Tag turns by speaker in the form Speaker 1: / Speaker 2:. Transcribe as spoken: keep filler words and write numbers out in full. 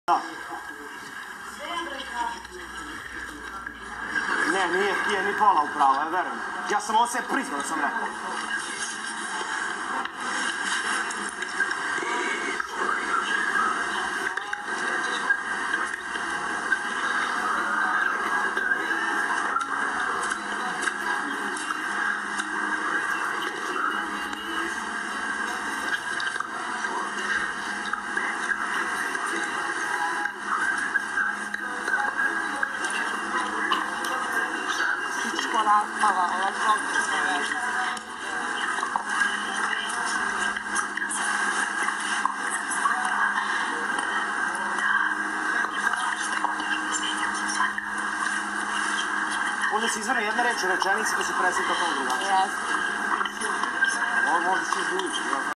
Speaker 1: Da. Ne, nije, nije ni pola upravo, ja verujem. Ja sam ovo sve priznao da sam rekao.
Speaker 2: Hvala, ova zvonka ne veža.
Speaker 1: Ovdje se izvara jedna reč u rečenici da se presli totalno drugačije.
Speaker 2: Jeste.
Speaker 1: Ovo možda ćeš da uvići.